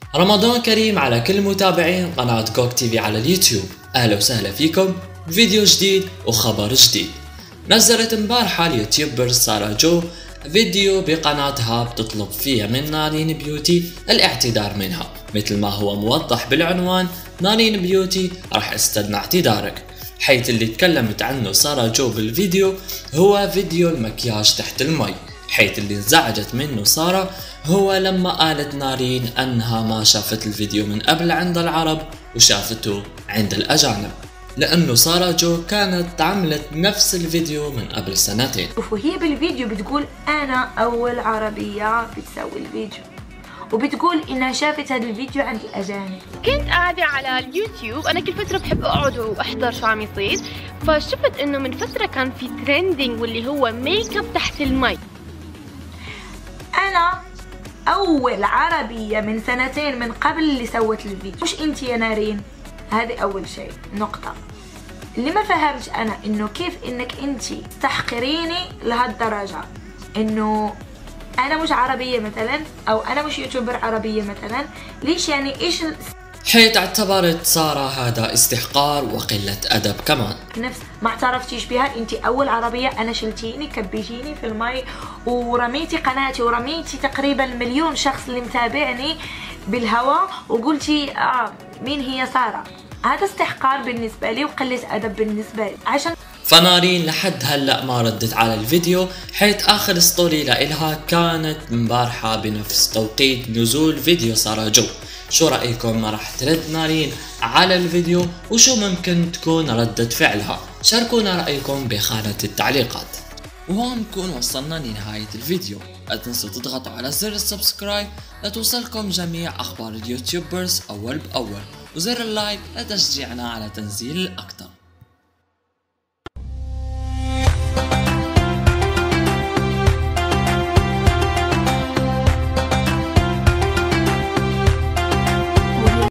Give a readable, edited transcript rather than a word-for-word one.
رمضان كريم على كل متابعين قناة كوك تي في على اليوتيوب. أهلا وسهلا فيكم بفيديو جديد وخبر جديد. نزلت امبارحة اليوتيوبر سارة جو فيديو بقناتها بتطلب فيها من نارين بيوتي الاعتذار منها، مثل ما هو موضح بالعنوان. نارين بيوتي راح استدنى اعتذارك، حيث اللي تكلمت عنه سارة جو بالفيديو هو فيديو المكياج تحت المي، حيث اللي انزعجت منه سارة هو لما قالت نارين أنها ما شافت الفيديو من قبل عند العرب وشافته عند الأجانب، لأنه سارة جو كانت عملت نفس الفيديو من قبل سنتين. وهي بالفيديو بتقول أنا أول عربية بتسوي الفيديو، وبتقول إنها شافت هذا الفيديو عند الأجانب. كنت قاعدة على اليوتيوب، أنا كل فترة بحب أقعد وأحضر شو عم يصير، فشفت إنه من فترة كان في ترندينج واللي هو ميك اب تحت المي. أنا أول عربية من سنتين من قبل اللي سوت الفيديو، مش أنت يا نارين. هذه أول شيء نقطة. اللي ما فهمش أنا إنه كيف إنك أنت تحقريني لهالدرجة، إنه أنا مش عربية مثلا، أو أنا مش يوتيوبر عربية مثلا. ليش يعني إيش حيث اعتبرت سارة هذا استحقار وقلة أدب كمان. نفس ما اعترفتيش بها، انت اول عربية. انا شلتيني كبيتيني في المي ورميتي قناتي ورميتي تقريبا 1,000,000 شخص اللي متابعني بالهواء، وقلتي مين هي سارة. هذا استحقار بالنسبة لي وقلة أدب بالنسبة لي. عشان فنارين لحد هلأ ما ردت على الفيديو، حيث آخر ستوري لإلها كانت مبارحة بنفس توقيت نزول فيديو سارة جو. شو رأيكم؟ ما راح ترد نارين على الفيديو؟ وشو ممكن تكون ردة فعلها؟ شاركونا رأيكم بخانة التعليقات. وهون نكون وصلنا لنهاية الفيديو. لا تنسوا تضغطوا على زر السبسكرايب لتوصلكم جميع أخبار اليوتيوبرز أول بأول، وزر اللايك لتشجيعنا على تنزيل الأكثر.